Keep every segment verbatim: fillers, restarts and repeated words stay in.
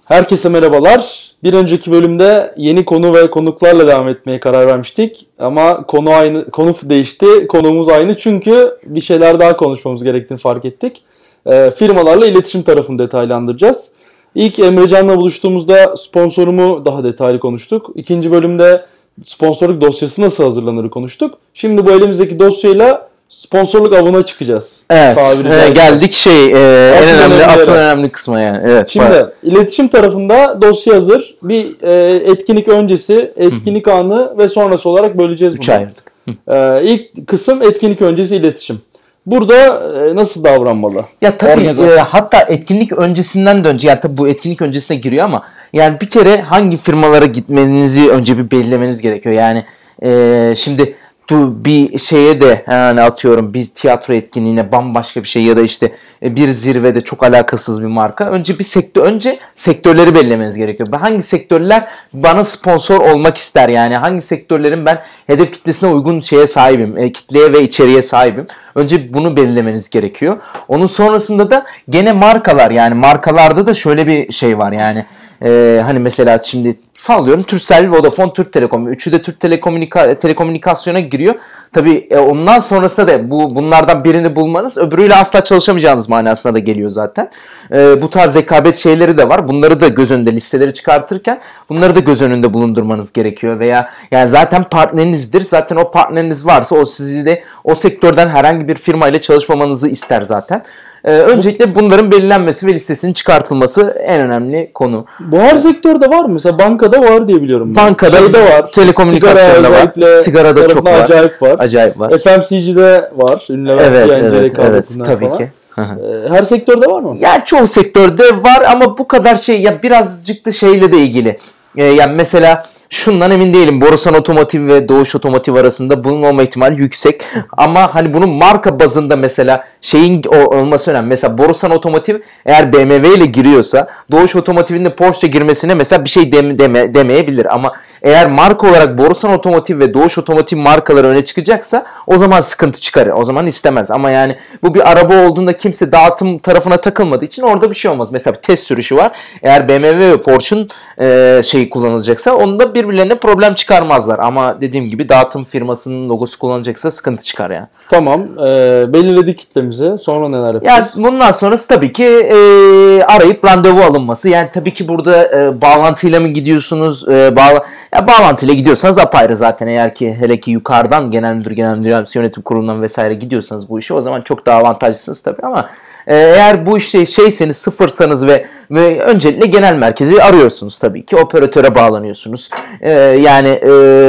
Herkese merhabalar. Bir önceki bölümde yeni konu ve konuklarla devam etmeye karar vermiştik. Ama konu aynı, konu değişti. Konuğumuz aynı çünkü bir şeyler daha konuşmamız gerektiğini fark ettik. E, firmalarla iletişim tarafını detaylandıracağız. İlk Emrecan'la buluştuğumuzda sponsorumu daha detaylı konuştuk. İkinci bölümde sponsorluk dosyası nasıl hazırlanır konuştuk. Şimdi bu elimizdeki dosyayla sponsorluk avına çıkacağız. Evet. E, geldik şey e, en önemli, önemli asıl önemli kısma yani. Evet. Şimdi bayağı. iletişim tarafında dosya hazır. Bir e, etkinlik öncesi, etkinlik Hı-hı. anı ve sonrası olarak böleceğiz bunu. Üç ayırdık. E, ilk kısım etkinlik öncesi iletişim. Burada e, nasıl davranmalı? Ya tabii e, hatta etkinlik öncesinden de önce yani tabii bu etkinlik öncesine giriyor ama yani bir kere hangi firmalara gitmenizi önce bir belirlemeniz gerekiyor. Yani e, şimdi bir şeye de yani atıyorum bir tiyatro etkinliğine bambaşka bir şey ya da işte bir zirvede çok alakasız bir marka. Önce bir sektör önce sektörleri belirlemeniz gerekiyor. Hangi sektörler bana sponsor olmak ister yani hangi sektörlerin ben hedef kitlesine uygun şeye sahibim, e, kitleye ve içeriğe sahibim. Önce bunu belirlemeniz gerekiyor. Onun sonrasında da gene markalar yani markalarda da şöyle bir şey var yani e, hani mesela şimdi sallıyorum Turkcell, Vodafone, Türk Telekom. Üçü de Türk Telekomünika- Telekomünikasyon'a giriyor. Tabii e, ondan sonrasında da bu bunlardan birini bulmanız öbürüyle asla çalışamayacağınız manasına da geliyor zaten. E, bu tarz rekabet şeyleri de var. Bunları da göz önünde listeleri çıkartırken bunları da göz önünde bulundurmanız gerekiyor. Veya yani zaten partnerinizdir. Zaten o partneriniz varsa o sizi de o sektörden herhangi bir firma ile çalışmamanızı ister zaten. Ee, öncelikle bunların belirlenmesi ve listesinin çıkartılması en önemli konu. Bu her sektörde var mı? Mesela bankada var diye biliyorum. Bankada Şeyde var. Telekomünikasyonda var. Sigarada çok var. Acayip var. Acayip var. F M C G'de var. Ünlü evet, evet, evet, tabii falan. ki. Her sektörde var mı? Yani çoğu sektörde var ama bu kadar şey ya birazcık da şeyle de ilgili. Ee, yani mesela şundan emin değilim. Borusan Otomotiv ve Doğuş Otomotiv arasında bunun olma ihtimali yüksek. Ama hani bunun marka bazında mesela şeyin olması önemli. Mesela Borusan Otomotiv eğer B M W ile giriyorsa Doğuş Otomotiv'in de Porsche girmesine mesela bir şey deme, deme, demeyebilir. Ama eğer marka olarak Borusan Otomotiv ve Doğuş Otomotiv markaları öne çıkacaksa o zaman sıkıntı çıkarır. O zaman istemez. Ama yani bu bir araba olduğunda kimse dağıtım tarafına takılmadığı için orada bir şey olmaz. Mesela bir test sürüşü var. Eğer B M W ve Porsche'un e, şeyi kullanılacaksa onda birbirlerine problem çıkarmazlar. Ama dediğim gibi dağıtım firmasının logosu kullanılacaksa sıkıntı çıkar yani. Tamam. E, belirledik kitlemizi. Sonra neler yapacağız? Yani bundan sonrası tabii ki e, arayıp randevu alınması. Yani tabii ki burada e, bağlantıyla mı gidiyorsunuz? E, bağla ya bağlantıyla gidiyorsanız apayrı zaten. Eğer ki hele ki yukarıdan genel müdür, genel müdür yönetim kurulundan vesaire gidiyorsanız bu işi o zaman çok daha avantajlısınız tabii ama eğer bu işte şeyseniz sıfırsanız ve, ve öncelikle genel merkezi arıyorsunuz tabii ki. Operatöre bağlanıyorsunuz. Ee, yani e,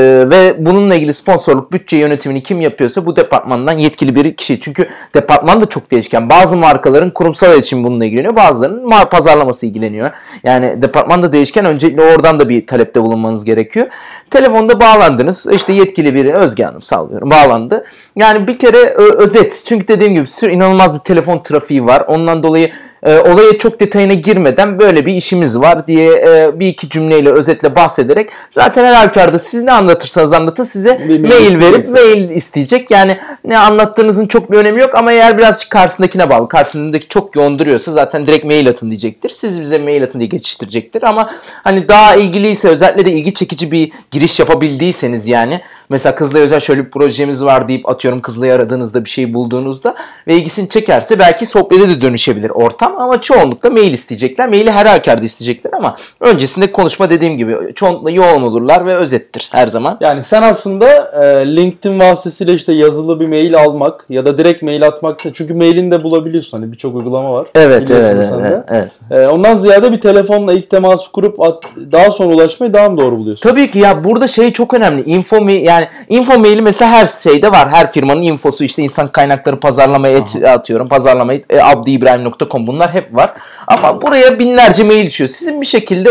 ve bununla ilgili sponsorluk bütçe yönetimini kim yapıyorsa bu departmandan yetkili bir kişi. Çünkü departman da çok değişken. Bazı markaların kurumsal iletişim bununla ilgileniyor. Bazılarının mar pazarlaması ilgileniyor. Yani departman da değişken. Öncelikle oradan da bir talepte bulunmanız gerekiyor. Telefonda bağlandınız. İşte yetkili biri Özge Hanım sallıyorum bağlandı. Yani bir kere ö- özet. Çünkü dediğim gibi sür inanılmaz bir telefon trafiği var. Ondan dolayı e, olaya çok detayına girmeden böyle bir işimiz var diye e, bir iki cümleyle özetle bahsederek zaten her halükarda siz ne anlatırsanız anlatın size bir mail verip mail isteyecek. Yani ne anlattığınızın çok bir önemi yok ama eğer birazcık karşısındakine bağlı. Karşısındaki çok yoğun duruyorsa zaten direkt mail atın diyecektir. Siz bize mail atın diye geçiştirecektir ama hani daha ilgiliyse özellikle de ilgi çekici bir giriş yapabildiyseniz yani mesela Kızılay'a özel şöyle bir projemiz var deyip atıyorum Kızılay'ı aradığınızda bir şey bulduğunuzda ve ilgisini çekerse belki sohbete de dönüşebilir ortam ama çoğunlukla mail isteyecekler. Maili her halükarda isteyecekler ama öncesinde konuşma dediğim gibi çoğunlukla yoğun olurlar ve özettir her zaman. Yani sen aslında e, LinkedIn vasıtasıyla işte yazılı bir mail almak ya da direkt mail atmak çünkü mailini de bulabiliyorsun hani birçok uygulama var. Evet evet evet, evet. E, ondan ziyade bir telefonla ilk teması kurup at, daha sonra ulaşmayı daha mı doğru buluyorsun? Tabii ki ya burada şey çok önemli. Info mail yani info maili mesela her şeyde var. Her firmanın infosu işte insan kaynakları pazarlama et atıyorum. Pazarlama et, abdiibrahim nokta com bunlar hep var. Ama buraya binlerce mail düşüyor. Sizin bir şekilde o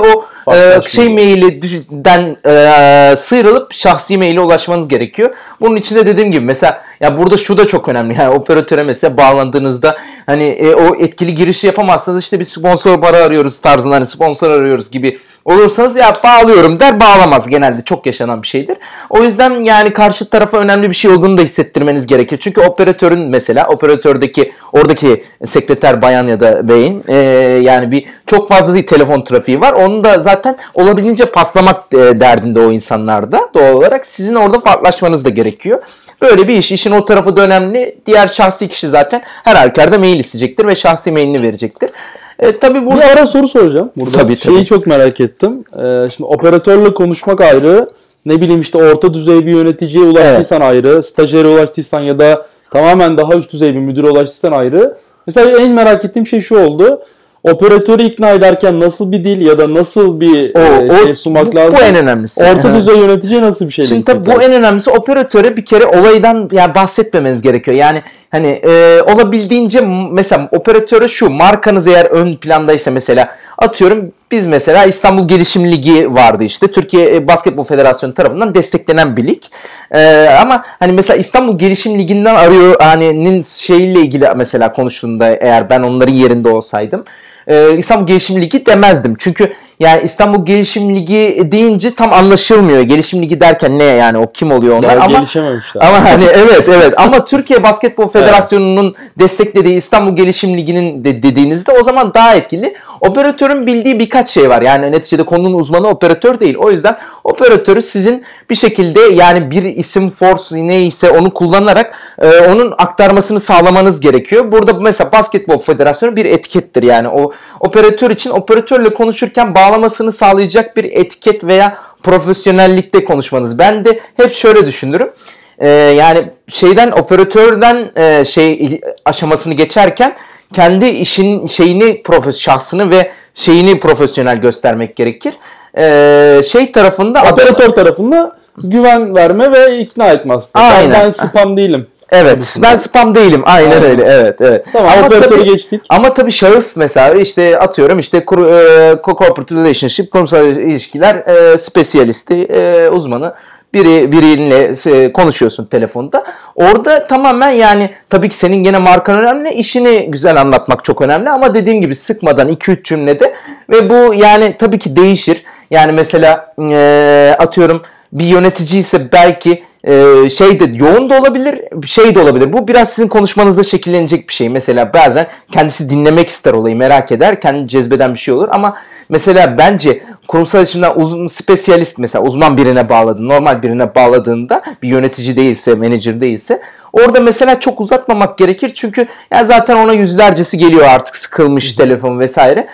e, şey mailinden e, sıyrılıp şahsi maile ulaşmanız gerekiyor. Bunun için de dediğim gibi mesela ya burada şu da çok önemli. Yani operatöre mesela bağlandığınızda hani e, o etkili girişi yapamazsanız işte bir sponsor para arıyoruz tarzında hani sponsor arıyoruz gibi olursanız ya bağlıyorum der, bağlamaz. Genelde çok yaşanan bir şeydir. O yüzden yani karşı tarafa önemli bir şey olduğunu da hissettirmeniz gerekir. Çünkü operatörün mesela operatördeki oradaki sekreter bayan ya da beyin e, yani bir çok fazla bir telefon trafiği var. Onu da zaten olabildiğince paslamak e, derdinde o insanlarda. Doğal olarak sizin orada farklılaşmanız da gerekiyor. Böyle bir iş. İşin o tarafı da önemli. Diğer şahsi kişi zaten her halükarda mail isteyecektir ve şahsi mailini verecektir. E, tabii burada... Bir ara soru soracağım burada. Tabii, Şeyi tabii. çok merak ettim. Ee, şimdi operatörle konuşmak ayrı. Ne bileyim işte orta düzey bir yöneticiye ulaştıysan evet. ayrı. Stajyere ulaştıysan ya da tamamen daha üst düzey bir müdüre ulaştıysan ayrı. Mesela en merak ettiğim şey şu oldu. Operatörü ikna ederken nasıl bir dil ya da nasıl bir o, e, şey sunmak bu, lazım? Bu en önemlisi. Orta düzey yöneticiye nasıl bir şey? Şimdi tabii bu en önemlisi operatöre bir kere olaydan yani bahsetmemeniz gerekiyor. Yani hani e, olabildiğince mesela operatöre şu markanız eğer ön plandaysa mesela atıyorum biz mesela İstanbul Gelişim Ligi vardı işte. Türkiye Basketbol Federasyonu tarafından desteklenen bir lig. Ee, ama hani mesela İstanbul Gelişim Ligi'nden arıyor hani'nin şeyiyle ilgili mesela konuştuğunda eğer ben onların yerinde olsaydım e, İstanbul Gelişim Ligi demezdim. Çünkü yani İstanbul Gelişim Ligi deyince tam anlaşılmıyor. Gelişim Ligi derken ne yani o kim oluyor onlar? Ya, ama gelişememişler. Ama hani evet evet ama Türkiye Basketbol Federasyonu'nun evet. desteklediği İstanbul Gelişim Ligi'nin de dediğinizde o zaman daha etkili. Operatörün bildiği birkaç şey var. Yani neticede konunun uzmanı operatör değil. O yüzden operatörü sizin bir şekilde yani bir isim force neyse onu kullanarak e, onun aktarmasını sağlamanız gerekiyor. Burada mesela Basketbol Federasyonu bir etikettir. Yani o operatör için operatörle konuşurken bağlamasını sağlayacak bir etiket veya profesyonellikte konuşmanız. Ben de hep şöyle düşünürüm. Ee, yani şeyden operatörden e, şey aşamasını geçerken kendi işin şeyini profes şahsını ve şeyini profesyonel göstermek gerekir. Ee, şey tarafında operatör adam... tarafında güven verme ve ikna etme aslında. Aynen. Ben spam değilim. Evet, ben spam değilim. Aynen, Aynen. öyle. Evet, evet. Tamam, ama operatörü geçtik. Ama tabii şahıs mesela işte atıyorum işte e, corporate relationship, kurumsal ilişkiler e, spesiyalisti, e, uzmanı biri biriyle konuşuyorsun telefonda. Orada tamamen yani tabii ki senin gene markan önemli, işini güzel anlatmak çok önemli ama dediğim gibi sıkmadan iki üç cümlede ve bu yani tabii ki değişir. Yani mesela e, atıyorum bir yönetici ise belki Ee, şey de yoğun da olabilir, şey de olabilir. Bu biraz sizin konuşmanızda şekillenecek bir şey. Mesela bazen kendisi dinlemek ister olayı, merak eder, kendini cezbeden bir şey olur ama mesela bence kurumsal iletişimden uzun spesiyalist mesela uzman birine bağladın, normal birine bağladığında bir yönetici değilse, menajer değilse orada mesela çok uzatmamak gerekir çünkü yani zaten ona yüzlercesi geliyor artık sıkılmış telefon vesaire.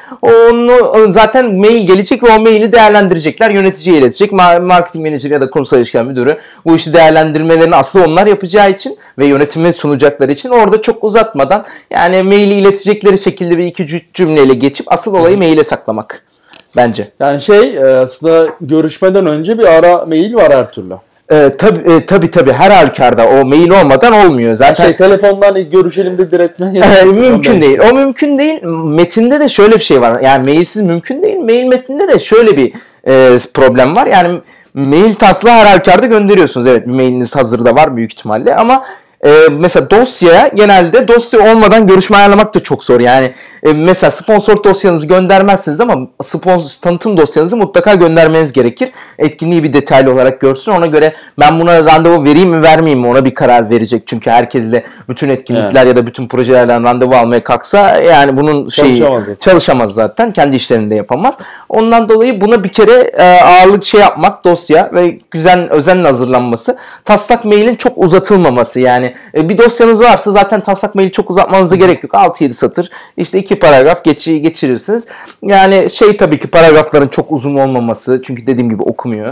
Onu zaten mail gelecek ve o maili değerlendirecekler, yöneticiye iletecek. Marketing menajer ya da kurumsal ilişkiler müdürü bu işi değerlendirmelerini aslında onlar yapacağı için ve yönetimi sunacakları için orada çok uzatmadan yani maili iletecekleri şekilde bir iki üç cümleyle geçip asıl olayı maile saklamak bence. Yani şey aslında görüşmeden önce bir ara mail var her türlü. Ee, tabii e, tabii tabii her halükarda o mail olmadan olmuyor zaten. Şey, telefondan görüşelim de diretme. mümkün değil. O mümkün değil. Metinde de şöyle bir şey var. Yani mailsiz mümkün değil. Mail metninde de şöyle bir e, problem var. Yani mail taslağı her halükarda gönderiyorsunuz. Evet, mailiniz hazırda var büyük ihtimalle ama e, mesela dosyaya genelde dosya olmadan görüşme ayarlamak da çok zor. Yani e, mesela sponsor dosyanızı göndermezsiniz ama sponsor tanıtım dosyanızı mutlaka göndermeniz gerekir. Etkinliği bir detaylı olarak görsün. Ona göre ben buna randevu vereyim mi vermeyeyim mi ona bir karar verecek. Çünkü herkesle bütün etkinlikler evet. ya da bütün projelerden randevu almaya kalksa yani bunun şeyi çalışamaz, çalışamaz zaten. Kendi işlerini de yapamaz. Ondan dolayı buna bir kere e, ağırlık şey yapmak dosya ve güzel özenle hazırlanması. Taslak mailin çok uzatılmaması yani e, bir dosyanız varsa zaten taslak maili çok uzatmanıza gerek yok. altı yedi satır işte iki paragraf geç, geçirirsiniz. Yani şey tabii ki paragrafların çok uzun olmaması çünkü dediğim gibi okumuyor.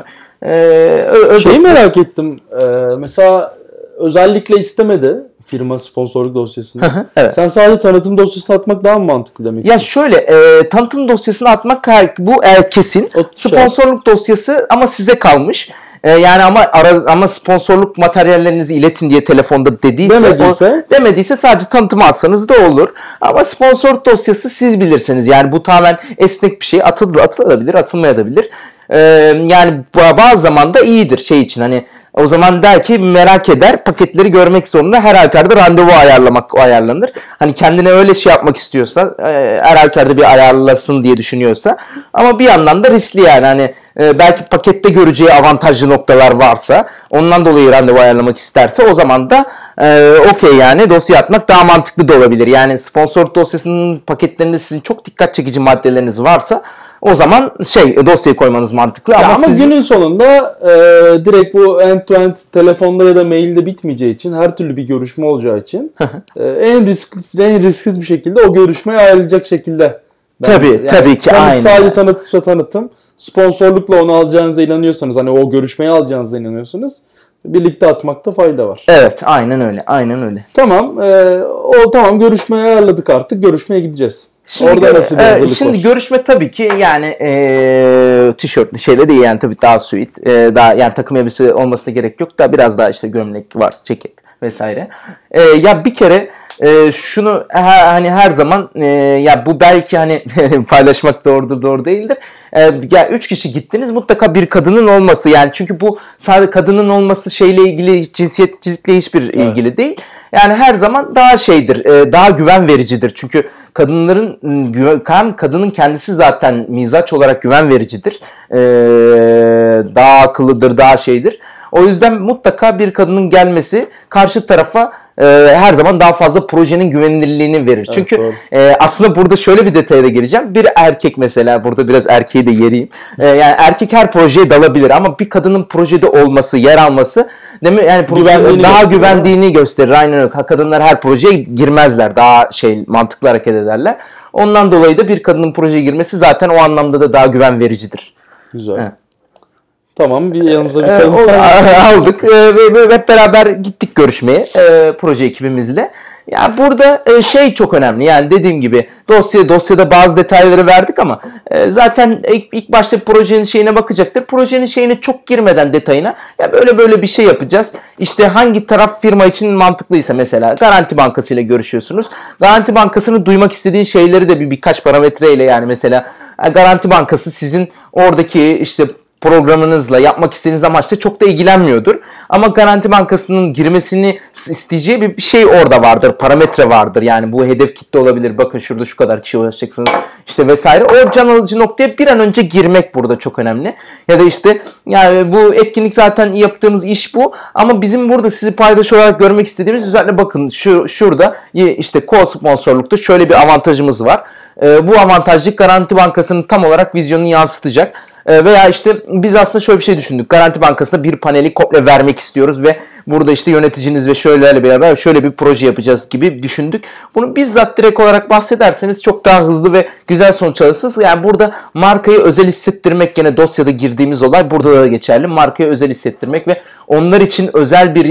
Ee, Şeyi merak ettim. Ee, mesela özellikle istemedi firma sponsorluk dosyasını. Evet. Sen sadece tanıtım dosyasını atmak daha mı mantıklı demek? Ya şöyle e, tanıtım dosyasını atmak bu e, kesin. O, sponsorluk şey. dosyası ama size kalmış. E, yani ama ara, ama sponsorluk materyallerinizi iletin diye telefonda dediyse demediyse, o, demediyse sadece tanıtım atsanız da olur. Ama sponsor dosyası siz bilirsiniz. Yani bu tamamen esnek bir şey. Atıl, atılabilir, atılmayabilir. E, yani bazı zaman da iyidir şey için hani o zaman der ki merak eder paketleri görmek zorunda her halükarda randevu ayarlamak ayarlanır. Hani kendine öyle şey yapmak istiyorsa her halükarda bir ayarlasın diye düşünüyorsa ama bir yandan da riskli yani hani belki pakette göreceği avantajlı noktalar varsa ondan dolayı randevu ayarlamak isterse o zaman da e, okey yani dosya atmak daha mantıklı da olabilir. Yani sponsor dosyasının paketlerinde sizin çok dikkat çekici maddeleriniz varsa o zaman şey dosyayı koymanız mantıklı ama, ama siz... günün sonunda e, direkt bu end to end telefonda ya da mailde bitmeyeceği için her türlü bir görüşme olacağı için e, en risksiz en risksiz bir şekilde o görüşmeyi ayarlayacak şekilde. Ben, tabii yani, tabii ki aynı. Sadece tanıtımsa tanıtım, sponsorlukla onu alacağınıza inanıyorsanız hani o görüşmeyi alacağınıza inanıyorsunuz. Birlikte atmakta fayda var. Evet, aynen öyle. Aynen öyle. Tamam, e, o tamam görüşmeyi ayarladık artık. Görüşmeye gideceğiz. Şimdi, Orada nasıl bir hazırlık e, Şimdi var? görüşme tabii ki yani e, tişörtlü şeyle değil yani tabii daha suit, e, daha yani takım elbise olmasına gerek yok da biraz daha işte gömlek var, ceket vesaire. E, ya bir kere e, şunu ha, hani her zaman e, ya bu belki hani paylaşmak doğrudur doğru değildir. E, ya üç kişi gittiniz mutlaka bir kadının olması yani çünkü bu sadece kadının olması şeyle ilgili cinsiyetçilikle hiçbir evet. ilgili değil. Yani her zaman daha şeydir, daha güven vericidir. Çünkü kadınların, hem kadının kendisi zaten mizaç olarak güven vericidir. Daha akıllıdır, daha şeydir. O yüzden mutlaka bir kadının gelmesi karşı tarafa her zaman daha fazla projenin güvenilirliğini verir. Evet, çünkü e, aslında burada şöyle bir detaya da gireceğim. Bir erkek mesela, burada biraz erkeği de yeriyim. E, yani erkek her projeye dalabilir ama bir kadının projede olması, yer alması değil mi? Yani güvenliğini daha gösterir, güvendiğini gösterir. Aynen öyle. Kadınlar her projeye girmezler. Daha şey mantıklı hareket ederler. Ondan dolayı da bir kadının projeye girmesi zaten o anlamda da daha güven vericidir. Güzel. Evet. Tamam, bir yanımıza bir kadın ee, aldık ee, ve hep beraber gittik görüşmeye e, proje ekibimizle. Yani burada e, şey çok önemli. Yani dediğim gibi dosya dosyada bazı detayları verdik ama e, zaten ilk, ilk başta projenin şeyine bakacaktır. Projenin şeyine çok girmeden detayına ya böyle böyle bir şey yapacağız. İşte hangi taraf firma için mantıklıysa mesela Garanti Bankası ile görüşüyorsunuz. Garanti Bankası'nı duymak istediğin şeyleri de bir birkaç parametreyle yani mesela Garanti Bankası sizin oradaki işte programınızla yapmak istediğiniz amaçla çok da ilgilenmiyordur. Ama Garanti Bankası'nın girmesini isteyeceği bir şey orada vardır. Parametre vardır. Yani bu hedef kitle olabilir. Bakın şurada şu kadar kişi ulaşacaksınız. İşte vesaire. O can alıcı noktaya bir an önce girmek burada çok önemli. Ya da işte yani bu etkinlik zaten yaptığımız iş bu. Ama bizim burada sizi paydaş olarak görmek istediğimiz özellikle bakın şu şurada işte co-sponsorlukta şöyle bir avantajımız var. Ee, bu avantajlık Garanti Bankası'nın tam olarak vizyonunu yansıtacak. Veya işte biz aslında şöyle bir şey düşündük. Garanti Bankası'na bir paneli komple vermek istiyoruz ve burada işte yöneticiniz ve şöylelerle beraber şöyle bir proje yapacağız gibi düşündük. Bunu bizzat direkt olarak bahsederseniz çok daha hızlı ve güzel sonuç alırsınız. Yani burada markayı özel hissettirmek gene dosyada girdiğimiz olay burada da geçerli. Markayı özel hissettirmek ve onlar için özel bir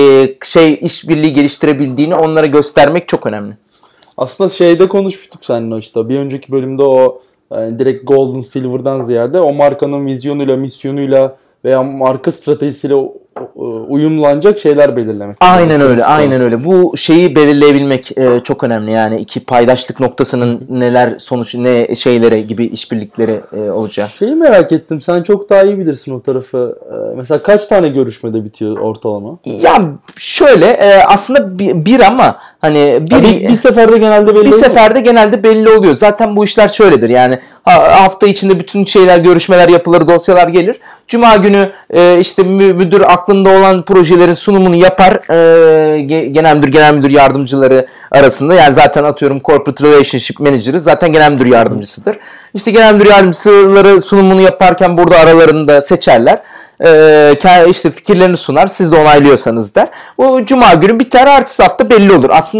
şey işbirliği geliştirebildiğini onlara göstermek çok önemli. Aslında şeyde konuşmuştuk seninle işte bir önceki bölümde o yani direkt Golden Silver'dan ziyade o markanın vizyonuyla, misyonuyla veya marka stratejisiyle uyumlanacak şeyler belirlemek. Aynen öyle, aynen öyle. Bu şeyi belirleyebilmek e, çok önemli. Yani iki paydaşlık noktasının neler sonuç ne şeylere gibi işbirlikleri e, olacak. Şeyi merak ettim. Sen çok daha iyi bilirsin o tarafı. E, mesela kaç tane görüşmede bitiyor ortalama? Ya şöyle e, aslında bir, bir ama hani bir, bir, bir seferde genelde belli bir oluyor. Bir seferde genelde belli oluyor. Zaten bu işler şöyledir. Yani hafta içinde bütün şeyler, görüşmeler yapılır, dosyalar gelir. Cuma günü e, işte müdür aklında olan projelerin sunumunu yapar. E, genel müdür, genel müdür yardımcıları arasında. Yani zaten atıyorum Corporate Relationship Manager'ı zaten genel müdür yardımcısıdır. İşte genel müdür yardımcıları sunumunu yaparken burada aralarında seçerler. Ee, işte fikirlerini sunar. Siz de onaylıyorsanız der. O cuma günü biter. Ertesi hafta belli olur. Aslında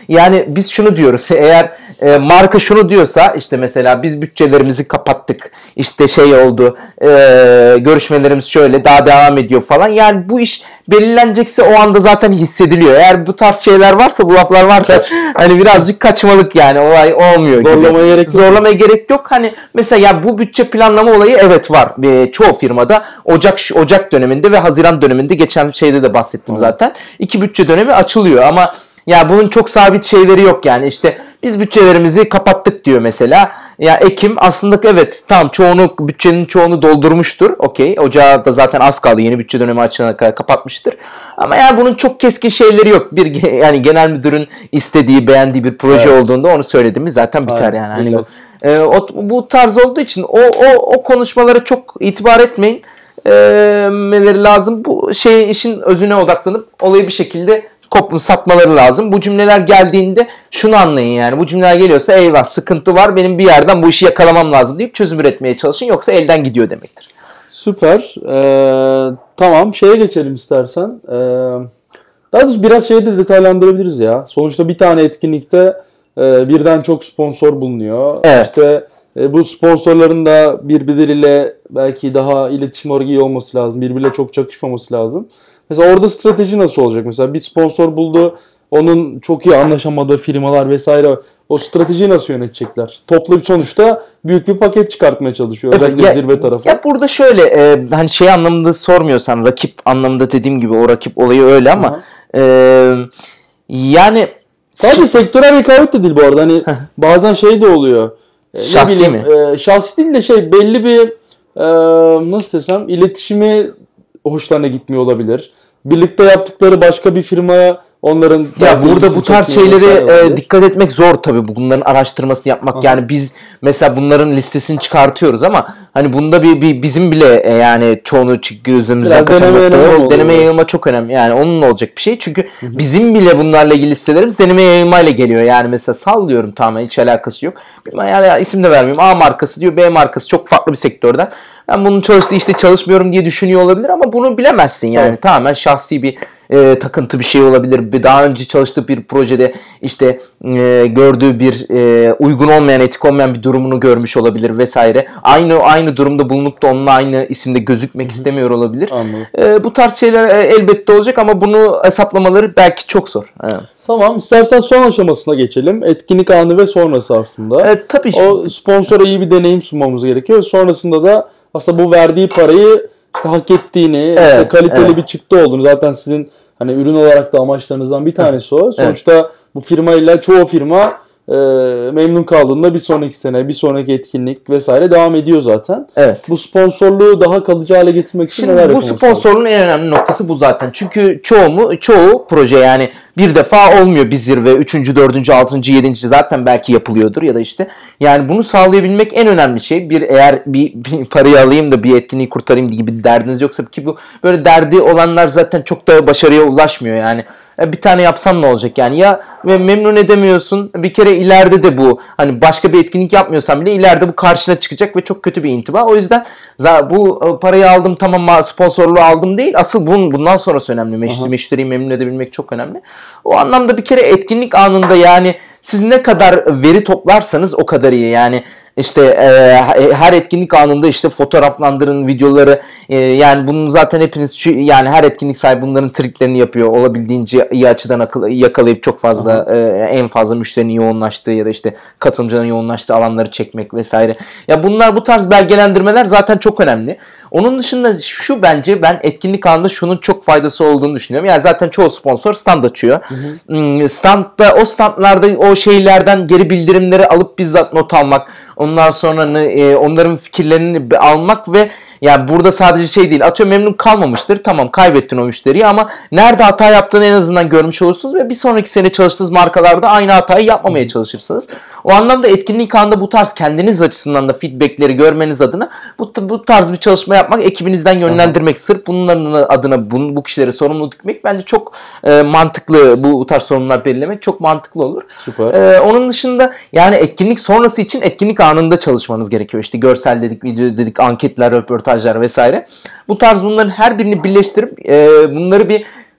Yani biz şunu diyoruz. Eğer e, marka şunu diyorsa işte mesela biz bütçelerimizi kapattık. İşte şey oldu. E, görüşmelerimiz şöyle daha devam ediyor falan. Yani bu iş belirlenecekse o anda zaten hissediliyor. Eğer bu tarz şeyler varsa, bu laflar varsa Kaç. hani birazcık kaçmalık yani. Olay olmuyor. Zorlamaya gibi. gerek yok. Zorlamaya gerek yok. Hani mesela ya bu bütçe planlama olayı evet var. E, çoğu firmada Ocak Ocak döneminde ve Haziran döneminde geçen şeyde de bahsettim hmm. zaten. İki bütçe dönemi açılıyor ama ya bunun çok sabit şeyleri yok yani işte biz bütçelerimizi kapattık diyor mesela. Ya Ekim aslında evet tam çoğunu bütçenin çoğunu doldurmuştur. Okey. Ocağa da zaten az kaldı. Yeni bütçe dönemi açılana kadar kapatmıştır. Ama yani bunun çok keskin şeyleri yok. Bir yani genel müdürün istediği, beğendiği bir proje evet. olduğunda onu söylediğimiz zaten biter yani. Hani bu, e, o, bu tarz olduğu için o o o konuşmalara çok itibar etmeyin. E, meleri lazım. Bu şey işin özüne odaklanıp olayı bir şekilde kopun satmaları lazım. Bu cümleler geldiğinde şunu anlayın yani. Bu cümleler geliyorsa eyvah sıkıntı var. Benim bir yerden bu işi yakalamam lazım deyip çözüm üretmeye çalışın. Yoksa elden gidiyor demektir. Süper. Ee, tamam. Şeye geçelim istersen. Ee, daha doğrusu biraz şeyi de detaylandırabiliriz ya. Sonuçta bir tane etkinlikte e, birden çok sponsor bulunuyor. Evet. İşte e, bu sponsorların da birbirleriyle belki daha iletişim olarak iyi olması lazım. Birbiriyle çok çakışmaması lazım. Mesela orada strateji nasıl olacak? Mesela bir sponsor buldu, onun çok iyi anlaşamadığı firmalar vesaire, o stratejiyi nasıl yönetecekler? Toplu bir sonuçta büyük bir paket çıkartmaya çalışıyor. Özellikle ya, zirve tarafı. Ya burada şöyle, e, hani şey anlamında sormuyorsan, rakip anlamında dediğim gibi o rakip olayı öyle ama e, yani sadece sektörel rekabet de değil bu arada. Hani bazen şey de oluyor. E, şahsi mi? E, şahsi değil de şey belli bir e, nasıl desem iletişimi hoşlarına gitmiyor olabilir. Birlikte yaptıkları başka bir firmaya onların ya burada bu tarz şeylere e, dikkat etmek zor tabii. Bunların araştırmasını yapmak. Aha. Yani biz mesela bunların listesini çıkartıyoruz ama hani bunda bir, bir bizim bile e, yani çoğunu gözümüzden kaçan noktalar deneme yayılma çok önemli. Yani onunla olacak bir şey. Çünkü Hı-hı. bizim bile bunlarla ilgili listelerimiz deneme yayılmayla geliyor. Yani mesela sallıyorum tamamen hiç alakası yok. Yani, yani isim de vermeyeyim. A markası diyor, B markası çok farklı bir sektörden. Ben bunun çalıştığı işte çalışmıyorum diye düşünüyor olabilir ama bunu bilemezsin yani. Evet. Tamamen şahsi bir e, takıntı bir şey olabilir. Bir daha önce çalıştığı bir projede işte e, gördüğü bir e, uygun olmayan, etik olmayan bir durumunu görmüş olabilir vesaire. Aynı aynı durumda bulunup da onunla aynı isimde gözükmek Hı-hı. istemiyor olabilir. E, bu tarz şeyler e, elbette olacak ama bunu hesaplamaları belki çok zor. Evet. Tamam. İstersen son aşamasına geçelim. Etkinlik anı ve sonrası aslında. E, tabii. O sponsora iyi bir deneyim sunmamız gerekiyor. Sonrasında da aslında bu verdiği parayı işte hak ettiğini, evet, işte kaliteli evet. bir çıktı olduğunu, zaten sizin hani ürün olarak da amaçlarınızdan bir tanesi o. Sonuçta evet. bu firmayla çoğu firma e, memnun kaldığında bir sonraki sene, bir sonraki etkinlik vesaire devam ediyor zaten. Evet. Bu sponsorluğu daha kalıcı hale getirmek için Şimdi neler bu sponsorluğun en önemli noktası bu zaten. Çünkü çoğu mu, çoğu proje yani bir defa olmuyor bir zirve. Üçüncü, dördüncü, altıncı, yedinci zaten belki yapılıyordur ya da işte. Yani bunu sağlayabilmek en önemli şey. Bir eğer bir, bir parayı alayım da bir etkinliği kurtarayım gibi bir derdiniz yoksa ki bu böyle derdi olanlar zaten çok da başarıya ulaşmıyor yani. Bir tane yapsan ne olacak yani ya memnun edemiyorsun bir kere ileride de bu hani başka bir etkinlik yapmıyorsan bile ileride bu karşına çıkacak ve çok kötü bir intiba. O yüzden bu parayı aldım tamam sponsorluğu aldım değil asıl bunun, bundan sonrası önemli. Meşteri, meşteriyi memnun edebilmek çok önemli. O anlamda bir kere etkinlik anında yani siz ne kadar veri toplarsanız o kadar iyi yani. İşte e, her etkinlik anında işte fotoğraflandırın videoları e, yani bunun zaten hepiniz şu, yani her etkinlik sahibi bunların triklerini yapıyor olabildiğince iyi açıdan akıl, yakalayıp çok fazla e, en fazla müşterinin yoğunlaştığı ya da işte katılımcıların yoğunlaştığı alanları çekmek vesaire. Ya bunlar bu tarz belgelendirmeler zaten çok önemli. Onun dışında şu bence ben etkinlik anında şunun çok faydası olduğunu düşünüyorum. Yani zaten çoğu sponsor stand açıyor. Hı hı. Standda o standlarda o şeylerden geri bildirimleri alıp bizzat not almak. Ondan sonra e, onların fikirlerini almak ve yani burada sadece şey değil. Atıyorum memnun kalmamıştır. Tamam kaybettin o müşteriyi ama nerede hata yaptığını en azından görmüş olursunuz ve bir sonraki sene çalıştığınız markalarda aynı hatayı yapmamaya çalışırsınız. O anlamda etkinlik anında bu tarz kendiniz açısından da feedbackleri görmeniz adına bu, bu tarz bir çalışma yapmak, ekibinizden yönlendirmek, Aha. sırf bunların adına bu, bu kişilere sorumlu tutmak bence çok e, mantıklı. Bu, bu tarz sorumlular belirlemek çok mantıklı olur. Süper. E, onun dışında yani etkinlik sonrası için etkinlik anında çalışmanız gerekiyor. İşte görsel dedik, video dedik, anketler, röportajlar vesaire. Bu tarz bunların her birini birleştirip e, bunları bir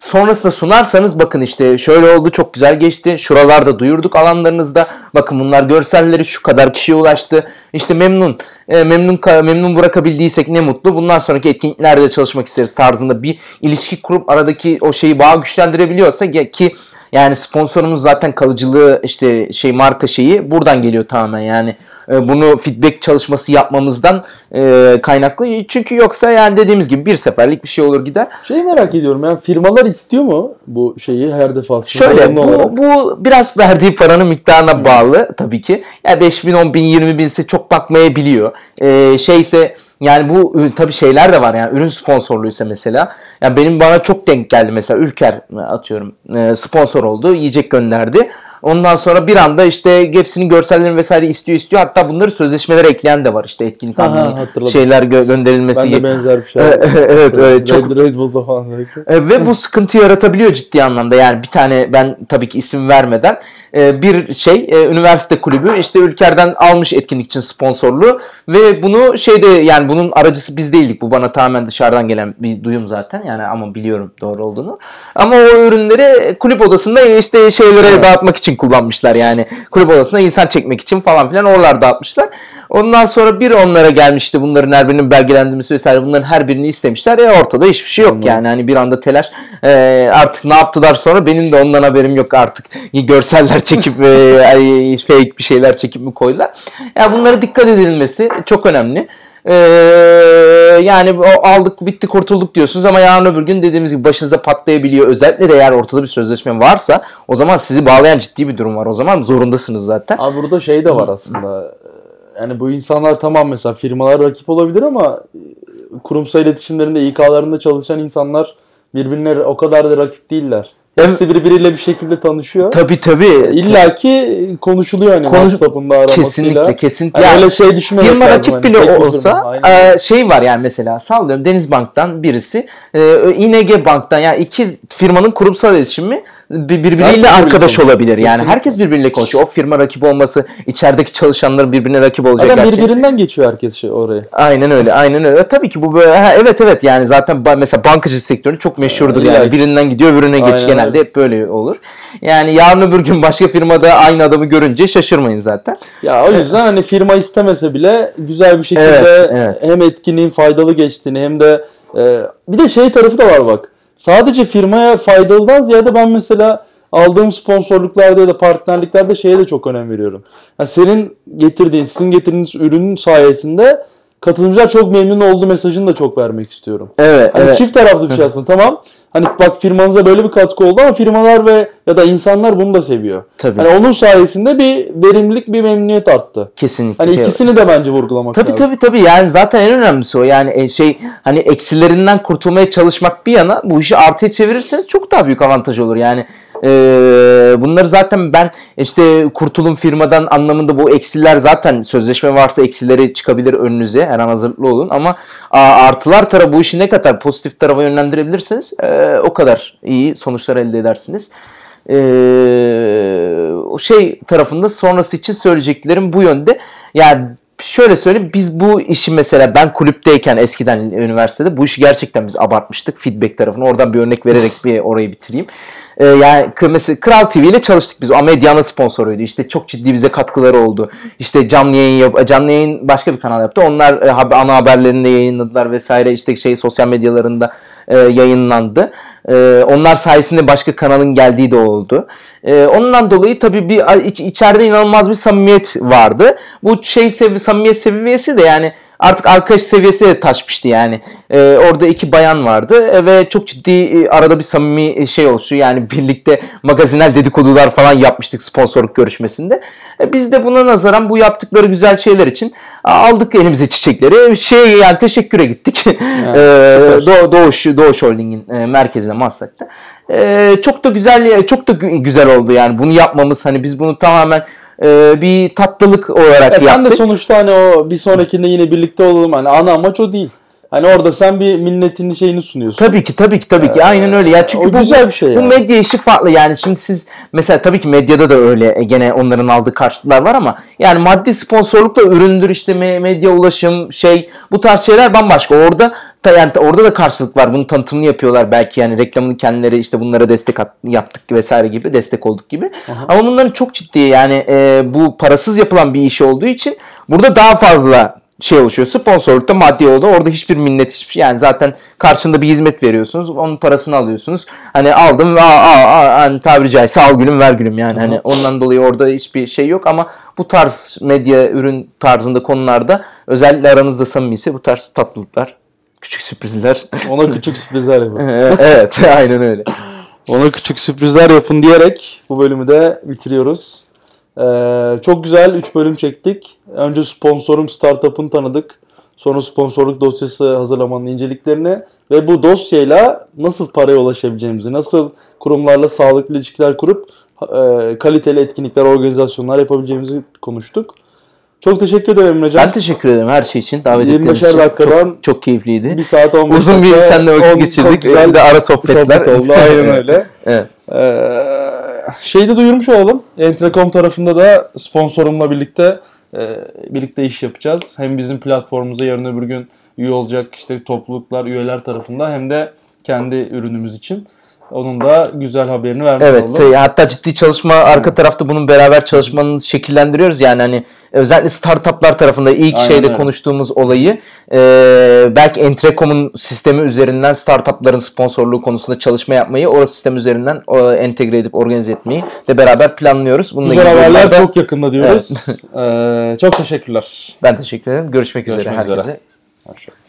sonrasında sunarsanız bakın işte şöyle oldu, çok güzel geçti. Şuralarda duyurduk alanlarınızda. Bakın bunlar görselleri şu kadar kişiye ulaştı. İşte memnun e, memnun memnun bırakabildiysek ne mutlu. Bundan sonraki etkinliklerde çalışmak isteriz tarzında bir ilişki kurup aradaki o şeyi bağı güçlendirebiliyorsa ki yani sponsorumuz zaten kalıcılığı işte şey marka şeyi buradan geliyor tamamen yani e, bunu feedback çalışması yapmamızdan e, kaynaklı. Çünkü yoksa yani dediğimiz gibi bir seferlik bir şey olur gider. Şeyi merak ediyorum yani firmalar istiyor mu bu şeyi her defasında? Şöyle bu, bu biraz verdiği paranın miktarına hmm. bağlı tabii ki. Yani beş bin, on bin, yirmi bin ise çok bakmayabiliyor. E, şeyse yani bu tabii şeyler de var yani ürün sponsorluysa mesela. Yani benim bana çok denk geldi mesela Ülker atıyorum sponsor oldu, yiyecek gönderdi. Ondan sonra bir anda işte hepsinin görsellerini vesaire istiyor istiyor. Hatta bunları sözleşmelere ekleyen de var işte etkinlik anlamında şeyler gö- gönderilmesi. Ben de benzer bir şey. Evet öyle çok. Red, Red Bull'da falan. Ve bu sıkıntı yaratabiliyor ciddi anlamda. Yani bir tane ben tabii ki isim vermeden bir şey üniversite kulübü işte Ülker'den almış etkinlik için sponsorluğu ve bunu şeyde yani bunun aracısı biz değildik. Bu bana tamamen dışarıdan gelen bir duyum zaten yani ama biliyorum doğru olduğunu. Ama o ürünleri kulüp odasında işte şeylere evet. dağıtmak için kullanmışlar yani. Kulüp odasında insan çekmek için falan filan oralar dağıtmışlar. Ondan sonra bir onlara gelmişti bunların her birinin belgelendirmesi vesaire bunların her birini istemişler. E ortada hiçbir şey yok yani hani bir anda telaş e, artık ne yaptılar sonra benim de ondan haberim yok artık görseller çekip e, fake bir şeyler çekip mi koydular. Yani bunlara dikkat edilmesi çok önemli. Ee, yani o aldık bitti kurtulduk diyorsunuz ama yarın öbür gün dediğimiz gibi başınıza patlayabiliyor. Özellikle de eğer ortada bir sözleşme varsa o zaman sizi bağlayan ciddi bir durum var. O zaman zorundasınız zaten. Abi burada şey de var aslında. Yani bu insanlar tamam mesela firmalar rakip olabilir ama kurumsal iletişimlerinde İK'larında çalışan insanlar birbirine o kadar da rakip değiller. Hepsi birbiriyle bir şekilde tanışıyor. Tabii tabii. İlla ki konuşuluyor hani Konuş... WhatsApp'ında aramasıyla. Kesinlikle kesinlikle. Yani yani öyle şey düşünmemek firma lazım. rakip bile hani, olsa e, şey var yani mesela sallıyorum Denizbank'tan birisi e, İ N G Bank'tan yani iki firmanın kurumsal iletişimi birbiriyle herkes arkadaş olabilir. Yani kesinlikle. Herkes birbiriyle konuşuyor. O firma rakip olması içerideki çalışanların birbirine rakip olacak. Adam birbirinden geçiyor herkes şey oraya. Aynen öyle. Aynen öyle. Tabii ki bu böyle ha, evet evet yani zaten mesela bankacılık sektörü çok meşhurdur yani. yani. Birinden gidiyor öbürüne geç genelde hep böyle olur. Yani yarın öbür gün başka firmada aynı adamı görünce şaşırmayın zaten. Ya o yüzden hani firma istemese bile güzel bir şekilde evet, evet. hem etkinliğin faydalı geçtiğini hem de e, bir de şey tarafı da var bak. Sadece firmaya faydalıdan ziyade ben mesela aldığım sponsorluklarda ya da partnerliklerde şeye de çok önem veriyorum. Yani senin getirdiğin, sizin getirdiğiniz ürünün sayesinde katılımcılar çok memnun olduğu mesajını da çok vermek istiyorum. Evet. Hani evet. çift taraflı bir şey aslında tamam. Hani bak firmanıza böyle bir katkı oldu ama firmalar ve ya da insanlar bunu da seviyor. Tabii. Hani onun sayesinde bir verimlilik, bir memnuniyet arttı. Kesinlikle. Hani ikisini de bence vurgulamak tabii, lazım. Tabii tabii tabii yani zaten en önemlisi o. Yani şey hani eksilerinden kurtulmaya çalışmak bir yana bu işi artıya çevirirseniz çok daha büyük avantaj olur. Yani Ee, bunları zaten ben işte kurtulun firmadan anlamında bu eksiler zaten sözleşme varsa eksileri çıkabilir önünüze her an hazırlıklı olun ama artılar tarafı bu işi ne kadar pozitif tarafa yönlendirebilirsiniz e, o kadar iyi sonuçlar elde edersiniz. Ee, o şey tarafında sonrası için söyleyeceklerim bu yönde. Yani şöyle söyleyeyim biz bu işi mesela ben kulüpteyken eskiden üniversitede bu işi gerçekten biz abartmıştık feedback tarafını oradan bir örnek vererek bir orayı bitireyim. Ee, yani mesela Kral T V ile çalıştık biz. O medyanın sponsoruydu. İşte çok ciddi bize katkıları oldu. İşte canlı yayın yap canlı yayın başka bir kanal yaptı. Onlar e, ana haberlerinde yayınladılar vesaire. İşte şey sosyal medyalarında e, yayınlandı. E, onlar sayesinde başka kanalın geldiği de oldu. E, ondan dolayı tabii bir iç, içeride inanılmaz bir samimiyet vardı. Bu şey sevi, samimiyet seviyesi de yani artık arkadaş seviyesi de taşmıştı yani. Ee, orada iki bayan vardı e, ve çok ciddi e, arada bir samimi şey oluşuyor. Yani birlikte magazinel dedikodular falan yapmıştık sponsorluk görüşmesinde. E, biz de buna nazaran bu yaptıkları güzel şeyler için aldık elimize çiçekleri. Şey yani teşekküre gittik. Yani, ee, Doğ, Doğuş Doğuş Holding'in e, merkezine Maslak'ta. E, çok da güzel çok da güzel oldu yani bunu yapmamız hani biz bunu tamamen bir tatlılık olarak ya yaptık. Sen de sonuçta hani o bir sonrakinde yine birlikte olalım hani ana amaç o değil. Hani orada sen bir milletin şeyini sunuyorsun. Tabii ki tabii ki tabii ki Ee, aynen öyle. Ya çünkü o bu güzel bir şey bu yani. medya işi farklı. Yani şimdi siz mesela tabii ki medyada da öyle e, gene onların aldığı karşılıklar var ama yani maddi sponsorlukla üründür işte me- medya ulaşım şey bu tarz şeyler bambaşka. Orada da yani orada da karşılık var. Bunun tanıtımını yapıyorlar belki yani reklamını kendileri işte bunlara destek at- yaptık vesaire gibi destek olduk gibi. Aha. Ama bunların çok ciddi yani e, bu parasız yapılan bir iş olduğu için burada daha fazla şey oluşuyor. Sponsorlukta maddi oldu. Orada hiçbir minnet hiçbir şey. Yani zaten karşında bir hizmet veriyorsunuz. Onun parasını alıyorsunuz. Hani aldım ve aa, aa, aa, hani tabiri caizse al gülüm ver gülüm yani. Hani ondan dolayı orada hiçbir şey yok ama bu tarz medya ürün tarzında konularda özellikle aranızda samimiyse bu tarz tatlılıklar, küçük sürprizler. Ona küçük sürprizler yapın. Evet, aynen öyle. Ona küçük sürprizler yapın diyerek bu bölümü de bitiriyoruz. Ee, çok güzel üç bölüm çektik. Önce sponsorum Startup'ın tanıdık. Sonra sponsorluk dosyası hazırlamanın inceliklerini ve bu dosyayla nasıl paraya ulaşabileceğimizi, nasıl kurumlarla sağlıklı ilişkiler kurup e, kaliteli etkinlikler, organizasyonlar yapabileceğimizi konuştuk. Çok teşekkür ederim Emrecan. Ben teşekkür ederim her şey için. Davet yirmi ettiğiniz beşer için. dakikadan Çok, çok keyifliydi. bir saat on beş Uzun bir dakika, seninle vakit on- geçirdik. çok güzel Bir de ara sohbetler. sohbet oldu. Aynen öyle. Evet. Ee, şeyi de duyurmuş olalım. Entrecom tarafında da sponsorumla birlikte e, birlikte iş yapacağız. Hem bizim platformumuza yarın öbür gün üye olacak işte topluluklar, üyeler tarafında hem de kendi ürünümüz için. Onun da güzel haberini vermiş Evet, olalım. e, hatta ciddi çalışma arka tarafta bunun beraber çalışmanın şekillendiriyoruz. Yani hani özellikle startuplar tarafında ilk Aynen şeyde öyle. konuştuğumuz olayı e, belki Entrecom'un sistemi üzerinden startupların sponsorluğu konusunda çalışma yapmayı o sistem üzerinden o, entegre edip organize etmeyi de beraber planlıyoruz. Bununla Güzel ilgili haberler durumlarda- çok yakında diyoruz. Ee, çok teşekkürler. Ben teşekkür ederim. Görüşmek, üzere Görüşmek üzere. herkese. Hoşçakalın.